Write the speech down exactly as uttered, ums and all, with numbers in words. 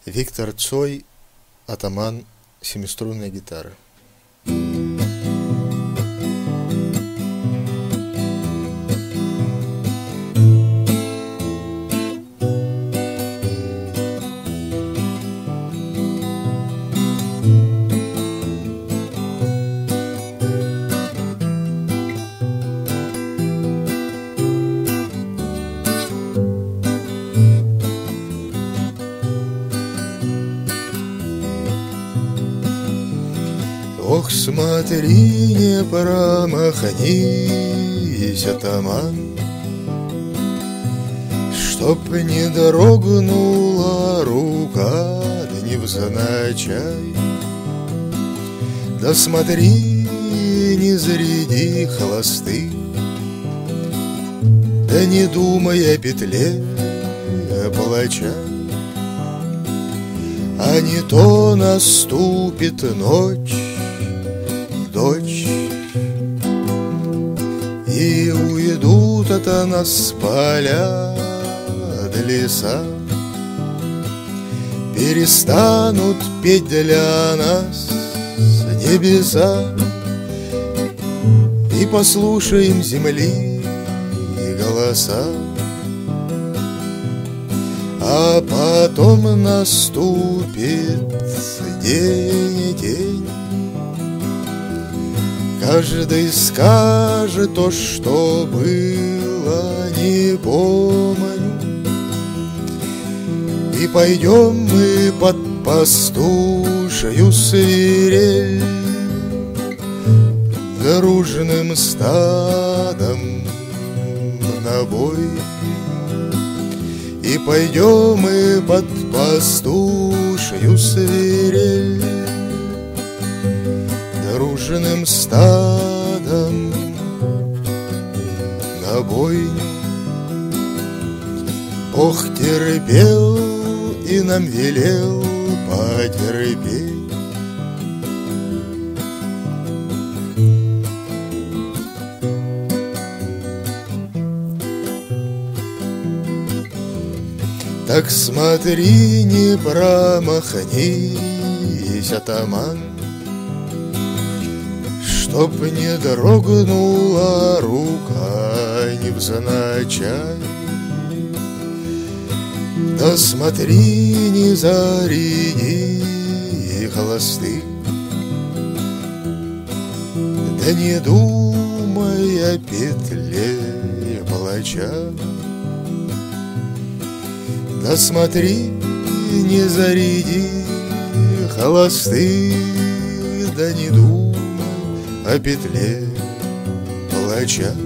Виктор Цой, атаман семиструнной гитары. Ох, смотри, не промахнись, атаман, чтоб не дрогнула рука, да невзначай. Да смотри, не заряди хвосты, да не думай о петле палача. А не то наступит ночь, дочь, и уйдут от нас поля да леса, перестанут петь для нас небеса, и послушаем земли голоса. А потом наступит день, день, каждый скажет то, что было, не помню. И пойдем мы под пастушью свирель дружным стадом на бой. И пойдем мы под пастушью свирель дружным стадом на бойню. Бог терпел и нам велел потерпеть. Так смотри, не промахнись, атаман, чтоб не дрогнула рука невзначай. Да смотри, не заряди хвосты, да не думай о петле палача. Да смотри, не заряди холосты, да не думай о петле палача.